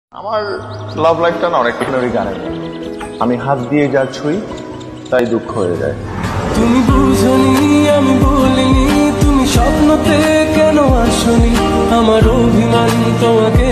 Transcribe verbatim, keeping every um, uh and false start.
আমার লাভ লাইফটা না অনেকখানি ওই গানের মতো। আমি হাত দিয়ে যা ছুঁই তাই দুঃখ হয়ে যায়। তুমি বুঝনি আমি বলিনি, তুমি স্বপ্নতে কেন আসনি, আমার অভিমান তোমাকে